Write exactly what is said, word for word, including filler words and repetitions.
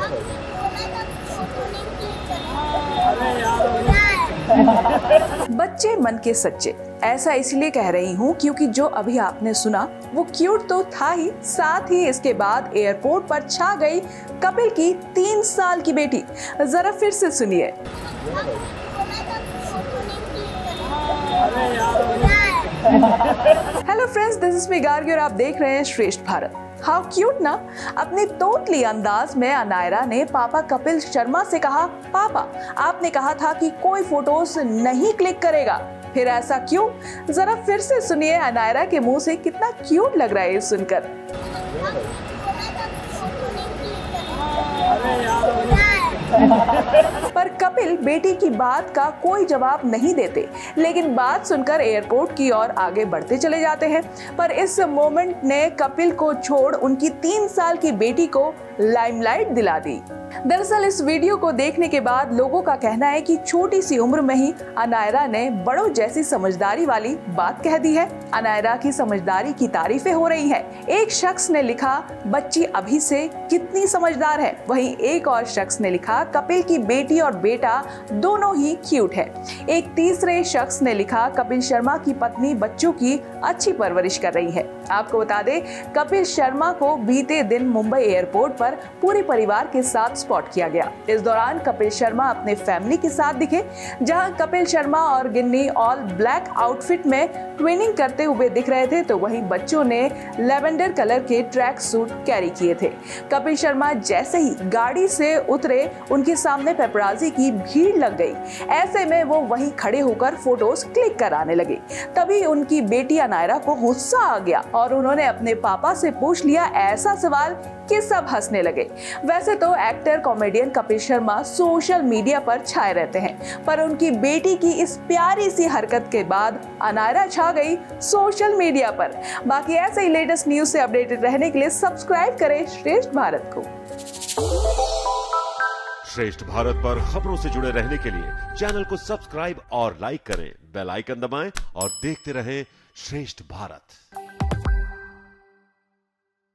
बच्चे मन के सच्चे, ऐसा इसलिए कह रही हूँ क्योंकि जो अभी आपने सुना वो क्यूट तो था ही, साथ ही इसके बाद एयरपोर्ट पर छा गई कपिल की तीन साल की बेटी। जरा फिर से सुनिए। Hello friends, this is me Gargi और आप देख रहे हैं श्रेष्ठ भारत। हाउ क्यूट ना। अपनी तोतली अंदाज में अनायरा ने पापा कपिल शर्मा से कहा, पापा आपने कहा था कि कोई फोटोज नहीं क्लिक करेगा, फिर ऐसा क्यों? जरा फिर से सुनिए अनायरा के मुंह से कितना क्यूट लग रहा है ये सुनकर। पर कपिल बेटी की बात का कोई जवाब नहीं देते, लेकिन बात सुनकर एयरपोर्ट की ओर आगे बढ़ते चले जाते हैं। पर इस मोमेंट ने कपिल को छोड़ उनकी तीन साल की बेटी को लाइमलाइट दिला दी। दरअसल इस वीडियो को देखने के बाद लोगों का कहना है कि छोटी सी उम्र में ही अनायरा ने बड़ों जैसी समझदारी वाली बात कह दी है। अनायरा की समझदारी की तारीफें हो रही हैं। एक शख्स ने लिखा, बच्ची अभी से कितनी समझदार है। वहीं एक और शख्स ने लिखा, कपिल की बेटी और बेटा दोनों ही क्यूट है। एक तीसरे शख्स ने लिखा, कपिल शर्मा की पत्नी बच्चों की अच्छी परवरिश कर रही है। आपको बता दें, कपिल शर्मा को बीते दिन मुंबई एयरपोर्ट पर पूरे परिवार के साथ स्पॉट किया गया। इस दौरान कपिल शर्मा अपने फैमिली के साथ दिखे, जहां कपिल शर्मा और गिन्नी ऑल ब्लैक आउटफिट में ट्विनिंग करते हुए दिख रहे थे, तो वहीं बच्चों ने लेवेंडर कलर के ट्रैक सूट कैरी किए थे। कपिल शर्मा जैसे ही गाड़ी से उतरे, उनके सामने पेपराजी की भीड़ लग गई। ऐसे में वो वहीं खड़े होकर फोटोज क्लिक कराने लगे। तभी उनकी बेटी अनायरा को गुस्सा आ गया और उन्होंने अपने पापा से पूछ लिया ऐसा सवाल कि सब हंसने लगे। वैसे तो actor comedian Kapil Sharma social media पर छाए रहते हैं, पर उनकी बेटी की इस प्यारी सी हरकत के बाद अनायरा छा गई सोशल मीडिया पर। बाकी ऐसे ही लेटेस्ट न्यूज से अपडेटेड रहने के लिए सब्सक्राइब करें श्रेष्ठ भारत को। श्रेष्ठ भारत पर खबरों से जुड़े रहने के लिए चैनल को सब्सक्राइब और लाइक करें, बेल आइकन दबाएं और देखते रहें श्रेष्ठ भारत।